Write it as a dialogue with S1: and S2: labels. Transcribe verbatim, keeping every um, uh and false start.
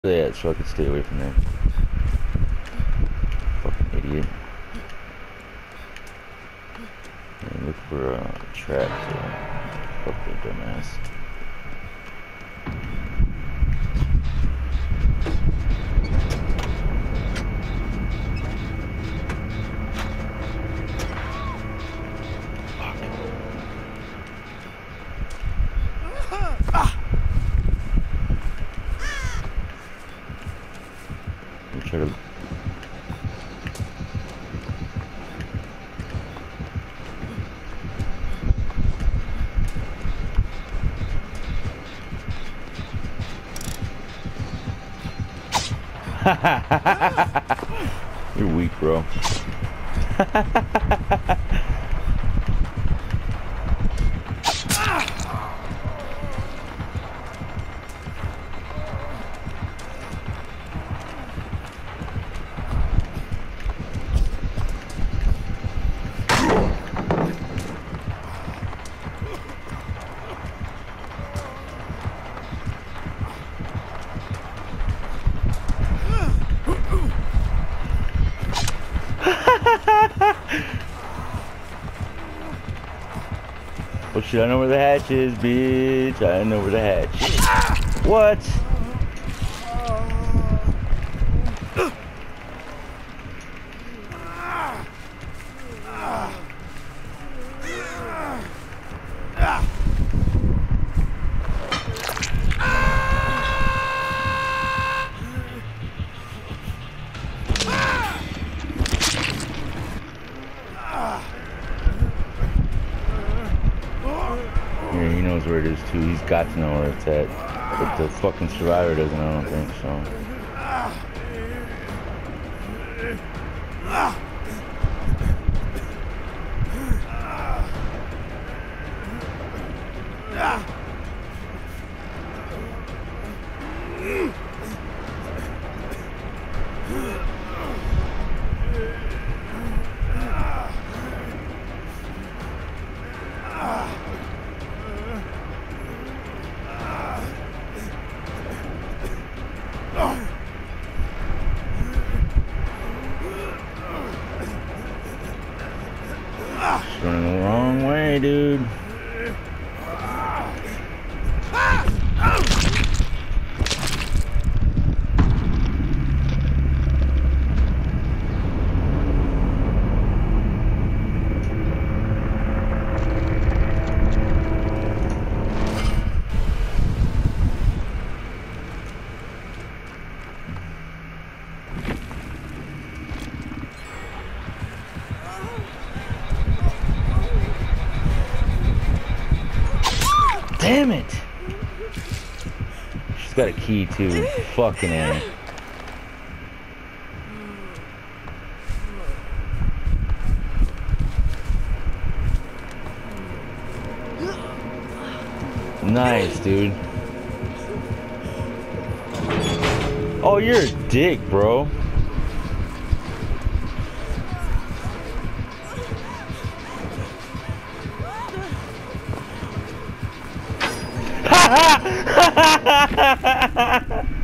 S1: Yeah, so I could stay away from there. Fucking idiot. And look for uh, traps there. Fuck that dumbass. Try to You're weak, bro. Oh shit, I know where the hatch is, bitch. I know where the hatch is. What? Yeah, he knows where it is too. He's got to know where it's at. But the fucking survivor doesn't, I don't think so. It's running the wrong way, dude. Damn it! She's got a key too. Fucking A. Nice, dude. Oh, you're a dick, bro. Ha ha ha ha ha ha!